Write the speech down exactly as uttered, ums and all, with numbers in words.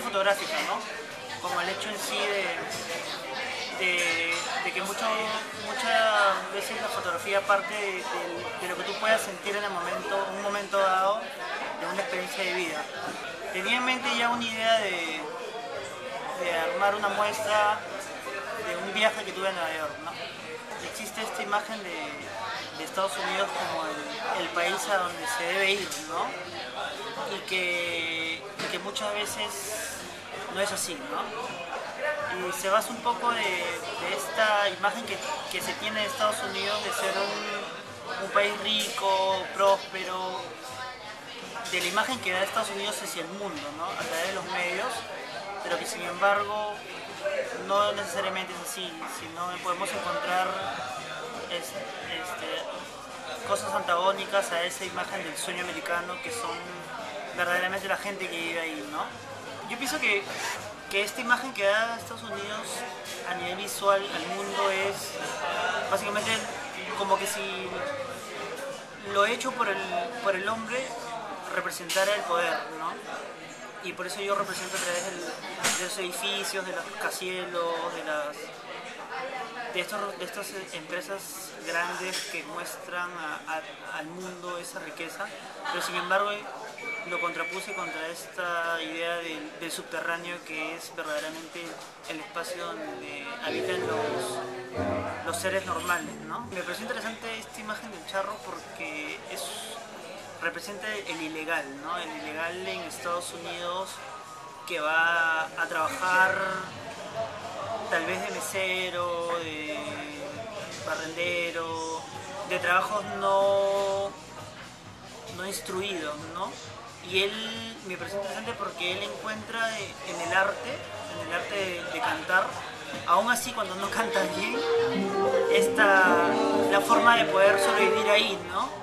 fotográfica, ¿no? Como el hecho en sí de, de, de que mucho, muchas veces la fotografía parte de, de, de lo que tú puedas sentir en el momento, un momento dado, de una experiencia de vida. Tenía en mente ya una idea de, de armar una muestra de un viaje que tuve a Nueva York, ¿no? Existe esta imagen de, de Estados Unidos como el, el país a donde se debe ir, ¿no? Y que, y que muchas veces no es así, ¿no? Y se basa un poco de, de esta imagen que, que se tiene de Estados Unidos de ser un, un país rico, próspero, de la imagen que da Estados Unidos hacia el mundo, ¿no? A través de los medios, pero que sin embargo no necesariamente es así, sino podemos encontrar este, este, cosas antagónicas a esa imagen del sueño americano que son verdaderamente la gente que vive ahí, ¿no? Yo pienso que, que esta imagen que da Estados Unidos a nivel visual al mundo es básicamente como que si lo hecho por el, por el hombre representara el poder, ¿no? Y por eso yo represento a través del, de los edificios, de los rascacielos, de las de, estos, de estas empresas grandes que muestran a, a, al mundo esa riqueza, pero sin embargo lo contrapuse contra esta idea del, del subterráneo, que es verdaderamente el espacio donde habitan los, los seres normales, ¿no? Me pareció interesante esta imagen del charro porque es representa el ilegal, ¿no? El ilegal en Estados Unidos que va a trabajar tal vez de mesero, de barrendero, de trabajos no, no instruidos, ¿no? Y él me parece interesante porque él encuentra en el arte, en el arte de, de cantar, aún así cuando no canta bien, esta, la forma de poder sobrevivir ahí, ¿no?